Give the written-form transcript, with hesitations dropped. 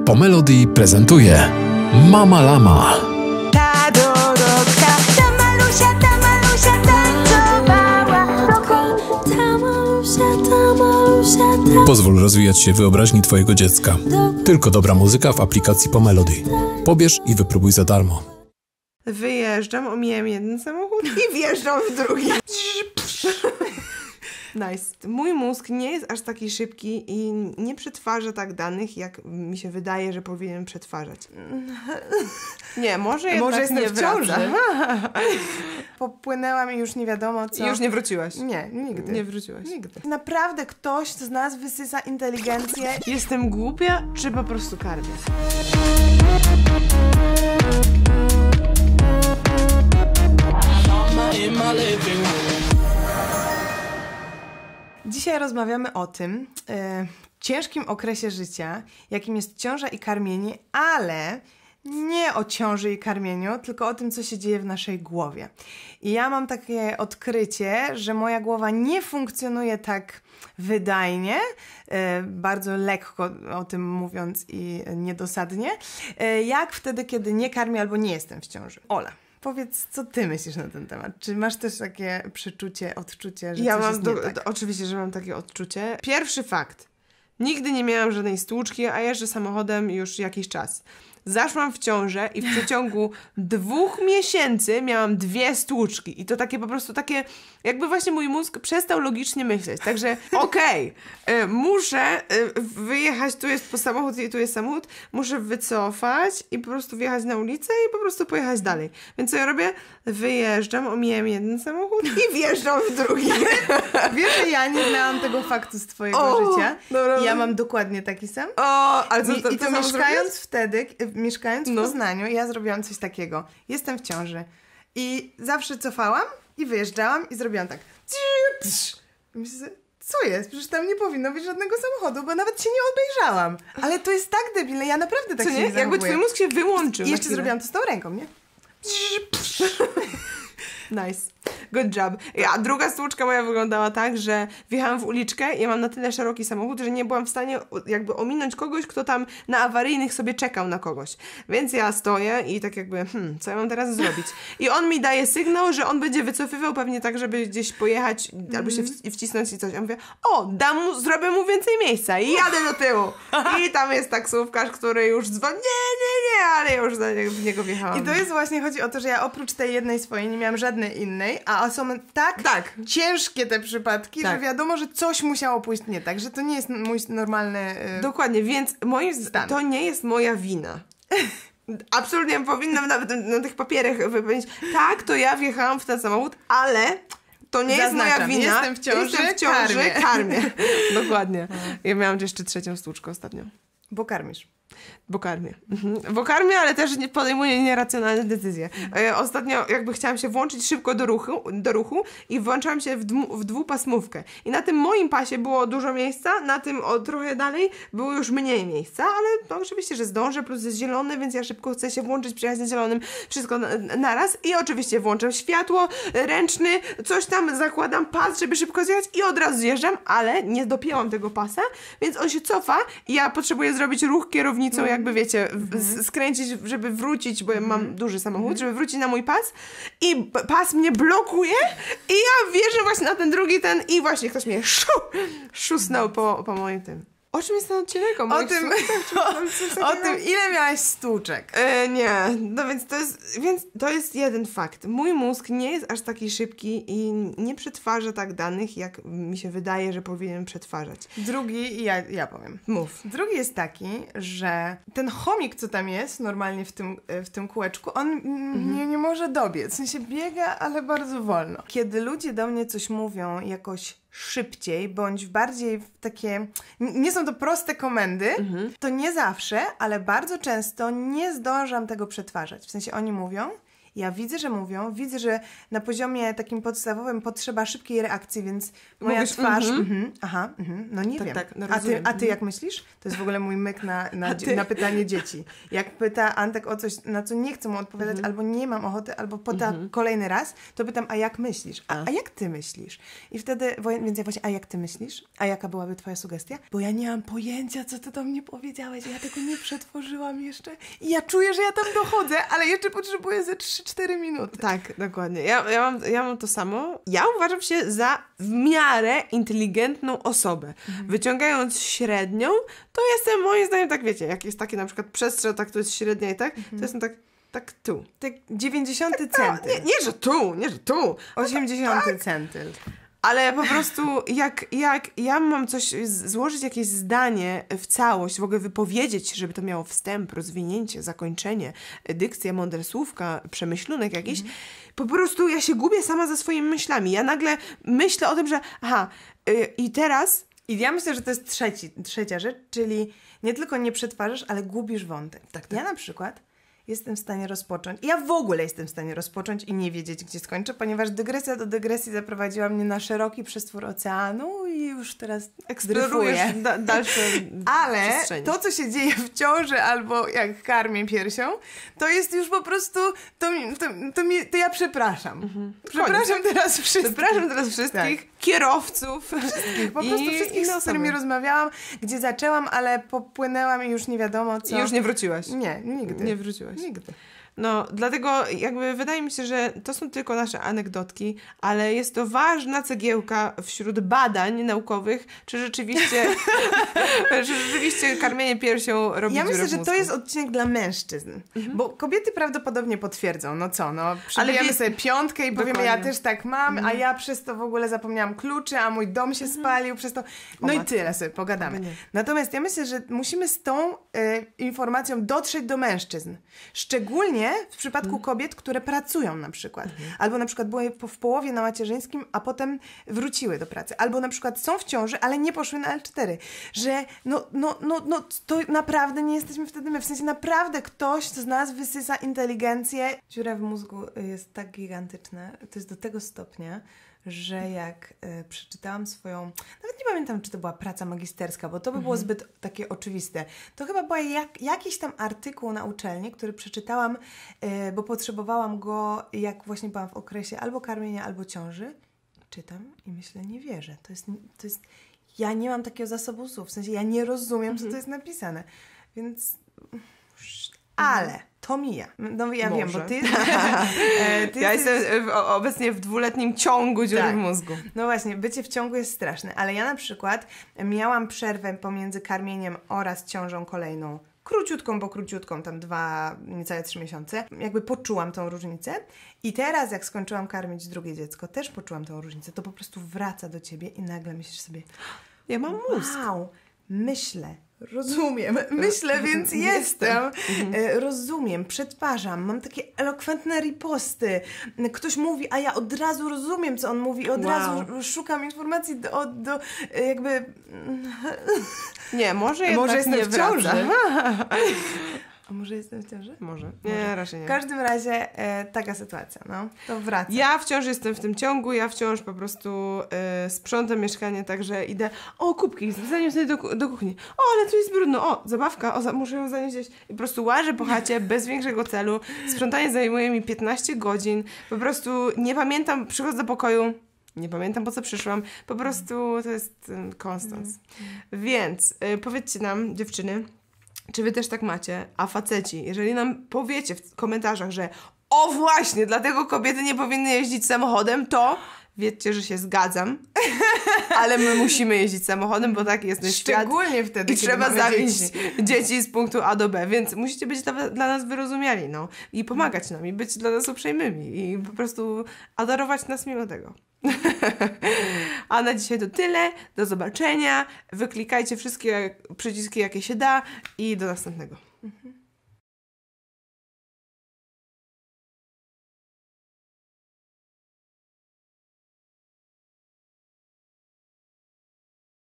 Pomelody prezentuje Mama Lama. Ta Dorotka, ta malusia tańcowała. Ta malusia. Pozwól rozwijać się wyobraźni Twojego dziecka. Tylko dobra muzyka w aplikacji Pomelody. Pobierz i wypróbuj za darmo. Wyjeżdżam, omijam jeden samochód i wjeżdżam w drugi. Nice. Mój mózg nie jest aż taki szybki i nie przetwarza tak danych, jak mi się wydaje, że powinien przetwarzać. Nie, może Może nie jestem w ciąży. Popłynęłam i już nie wiadomo co. I już nie wróciłaś. Nie, nigdy. Nie wróciłaś. Nigdy. Naprawdę ktoś z nas wysysa inteligencję. Jestem głupia, czy po prostu karmię? Dzisiaj rozmawiamy o tym ciężkim okresie życia, jakim jest ciąża i karmienie, ale nie o ciąży i karmieniu, tylko o tym, co się dzieje w naszej głowie. I ja mam takie odkrycie, że moja głowa nie funkcjonuje tak wydajnie, bardzo lekko o tym mówiąc i niedosadnie, jak wtedy, kiedy nie karmię albo nie jestem w ciąży. Ola, powiedz, co ty myślisz na ten temat? Czy masz też takie przeczucie, odczucie, że coś jest nie tak? Oczywiście, że mam takie odczucie. Pierwszy fakt. Nigdy nie miałam żadnej stłuczki, a jeżdżę samochodem już jakiś czas. Zaszłam w ciążę i w przeciągu 2 miesięcy miałam 2 stłuczki. I to takie po prostu takie, jakby właśnie mój mózg przestał logicznie myśleć. Także muszę wyjechać, tu jest samochód i tu jest samochód, muszę wycofać i po prostu wjechać na ulicę i po prostu pojechać dalej. Więc co ja robię? Wyjeżdżam, omijam jeden samochód i wjeżdżam w drugi. Wiesz, że ja nie znałam tego faktu z twojego życia. I ja mam dokładnie taki sam. Ale I to mieszkając wtedy, mieszkając w Poznaniu, ja zrobiłam coś takiego. Jestem w ciąży. I zawsze cofałam i wyjeżdżałam i zrobiłam tak. I myślę sobie, co jest? Przecież tam nie powinno być żadnego samochodu, bo nawet się nie obejrzałam. Ale to jest tak debilne, ja naprawdę tak się nie Jakby twój mózg się wyłączył. I jeszcze zrobiłam to z tą ręką, nie? Nice. Good job. A druga stłuczka moja wyglądała tak, że wjechałam w uliczkę i ja mam na tyle szeroki samochód, że nie byłam w stanie jakby ominąć kogoś, kto tam na awaryjnych sobie czekał na kogoś. Więc ja stoję i tak jakby, co ja mam teraz zrobić? I on mi daje sygnał, że on będzie wycofywał pewnie tak, żeby gdzieś pojechać albo się wcisnąć i coś. Ja mówię, zrobię mu więcej miejsca i jadę do tyłu. I tam jest taksówkarz, który już dzwoni, nie, ale ja już w niego wjechałam. I to jest właśnie, chodzi o to, że ja oprócz tej jednej swojej nie miałam żadnej innej, a są tak ciężkie te przypadki, że wiadomo, że coś musiało pójść nie tak, że to nie jest mój normalny Dokładnie, więc moim zdaniem to nie jest moja wina. Absolutnie powinnam nawet na tych papierach powiedzieć, tak, to ja wjechałam w ten samochód, ale to nie jest moja wina. Jestem w ciąży, karmię. Dokładnie. Ja miałam jeszcze 3. stłuczkę ostatnio. Bo karmisz. Bo karmię, ale też podejmuję nieracjonalne decyzje. Ostatnio jakby chciałam się włączyć szybko do ruchu i włączałam się w 2-pasmówkę. I na tym moim pasie było dużo miejsca, na tym trochę dalej było już mniej miejsca, ale to oczywiście, że zdążę, plus jest zielony, więc ja szybko chcę się włączyć, przyjechać na zielonym, wszystko naraz i oczywiście włączam światło, ręczny, coś tam zakładam, pas, żeby szybko zjechać i od razu zjeżdżam, ale nie dopięłam tego pasa, więc on się cofa i ja potrzebuję zrobić ruch kierownicą, jakby wiecie, skręcić, żeby wrócić, bo ja mam duży samochód, żeby wrócić na mój pas i pas mnie blokuje i ja wjeżdżam właśnie na ten drugi i właśnie ktoś mnie szusnął po moim tym. O czym jest ten odcinek? O tym, ile miałaś stłuczek. Nie, no więc to jest jeden fakt. Mój mózg nie jest aż taki szybki i nie przetwarza tak danych, jak mi się wydaje, że powinien przetwarzać. Drugi, ja powiem. Mów. Drugi jest taki, że ten chomik, co tam jest normalnie w tym kółeczku, on nie może dobiec. W sensie biega, ale bardzo wolno. Kiedy ludzie do mnie coś mówią jakoś szybciej, bądź bardziej w takie... Nie są to proste komendy, to nie zawsze, ale bardzo często nie zdążam tego przetwarzać. W sensie oni mówią Ja widzę, że mówią, widzę, że na poziomie takim podstawowym potrzeba szybkiej reakcji, więc moja Mówisz, twarz... no nie Tak, wiem. tak, no a rozumiem. ty jak myślisz? To jest w ogóle mój myk na pytanie dzieci. Jak pyta Antek o coś, na co nie chcę mu odpowiadać, albo nie mam ochoty, albo pyta kolejny raz, to pytam, a jak myślisz? A jak ty myślisz? I wtedy, więc ja właśnie, a jak ty myślisz? A jaka byłaby twoja sugestia? Bo ja nie mam pojęcia, co ty do mnie powiedziałeś. Ja tego nie przetworzyłam jeszcze. I ja czuję, że ja tam dochodzę, ale jeszcze potrzebuję ze 3-4 minuty. Tak, dokładnie. Ja mam to samo. Ja uważam się za w miarę inteligentną osobę. Wyciągając średnią, to jestem moim zdaniem tak, wiecie, jak jest takie na przykład przestrzał, tak to jest średnia i tak, to jestem tak tu. Tak 90 centyl. Nie, że tu. 80 centyl. Ale po prostu jak ja mam coś, złożyć jakieś zdanie w całość, w ogóle wypowiedzieć, żeby to miało wstęp, rozwinięcie, zakończenie, dykcja, mądre słówka, przemyślunek jakiś, po prostu ja się gubię sama ze swoimi myślami. Ja nagle myślę o tym, że i teraz... I ja myślę, że to jest trzecia rzecz, czyli nie tylko nie przetwarzasz, ale gubisz wątek. Tak. Ja na przykład jestem w stanie rozpocząć, ja w ogóle jestem w stanie rozpocząć i nie wiedzieć, gdzie skończę, ponieważ dygresja do dygresji zaprowadziła mnie na szeroki przestwór oceanu i już teraz Eksplorujesz dalsze Ale przestrzenie. to, co się dzieje w ciąży albo jak karmię piersią, to jest już po prostu, to ja przepraszam. Przepraszam teraz wszystkich. Kierowców. Po prostu wszystkich, z którymi rozmawiałam, gdzie zaczęłam, ale popłynęłam i już nie wiadomo co. I już nie wróciłaś. Nie, nigdy. Nie wróciłaś. Nigdy. No, dlatego jakby wydaje mi się, że to są tylko nasze anegdotki, ale jest to ważna cegiełka wśród badań naukowych, czy rzeczywiście karmienie piersią robi Ja dziurę myślę, w że mózgu. to jest odcinek dla mężczyzn, bo kobiety prawdopodobnie potwierdzą, przybijemy sobie 5 i powiemy, Dokładnie. ja też tak mam, a ja przez to w ogóle zapomniałam kluczy, a mój dom się spalił przez to. No i tyle sobie pogadamy. Natomiast ja myślę, że musimy z tą informacją dotrzeć do mężczyzn. Szczególnie w przypadku kobiet, które pracują na przykład. Albo na przykład były w połowie na macierzyńskim, a potem wróciły do pracy. Albo na przykład są w ciąży, ale nie poszły na L4. Że to naprawdę nie jesteśmy wtedy my. W sensie naprawdę ktoś z nas wysysa inteligencję. Dziura w mózgu jest tak gigantyczna. To jest do tego stopnia, że jak przeczytałam swoją, nawet nie pamiętam, czy to była praca magisterska, bo to by było zbyt takie oczywiste. To chyba była jakiś tam artykuł na uczelni, który przeczytałam, bo potrzebowałam go, jak właśnie byłam w okresie albo karmienia, albo ciąży. Czytam i myślę, nie wierzę. To jest ja nie mam takiego zasobu słów, w sensie ja nie rozumiem, co to jest napisane. Więc... Ale to mija. No ja wiem, bo ty ja jestem obecnie w 2-letnim ciągu dziury w mózgu. No właśnie, bycie w ciągu jest straszne, ale ja na przykład miałam przerwę pomiędzy karmieniem oraz ciążą kolejną. Króciutką, tam 2, niecałe 3 miesiące. Jakby poczułam tą różnicę. I teraz, jak skończyłam karmić drugie dziecko, też poczułam tą różnicę. To po prostu wraca do ciebie i nagle myślisz sobie, Ja mam mózg. wow, rozumiem, więc jestem. Rozumiem, przetwarzam, mam takie elokwentne riposty. Ktoś mówi, a ja od razu rozumiem, co on mówi i od razu szukam informacji do jakby... Nie, może jestem nie w ciąży. A może jestem w ciąży? Może. Nie, raczej nie. W każdym razie taka sytuacja, to wraca. Ja wciąż jestem w tym ciągu, ja wciąż po prostu sprzątam mieszkanie, także idę, kubki, zaniosę je do kuchni. Ale tu jest brudno, zabawka, muszę ją zanieść gdzieś. I po prostu łażę po chacie bez większego celu. Sprzątanie zajmuje mi 15 godzin. Po prostu nie pamiętam, przychodzę do pokoju, nie pamiętam, po co przyszłam. Po prostu to jest konstans. Więc powiedzcie nam, dziewczyny, czy wy też tak macie? A faceci, jeżeli nam powiecie w komentarzach, że o właśnie, dlatego kobiety nie powinny jeździć samochodem, to wiedzcie, że się zgadzam. Ale my musimy jeździć samochodem, bo tak jest ten świat. Szczególnie wtedy, i kiedy trzeba mamy zawieźć dzieci z punktu A do B, więc musicie być dla nas wyrozumiali, i pomagać nam, i być dla nas uprzejmymi, i po prostu adorować nas mimo tego. A na dzisiaj to tyle. Do zobaczenia. Wyklikajcie wszystkie przyciski, jakie się da i do następnego.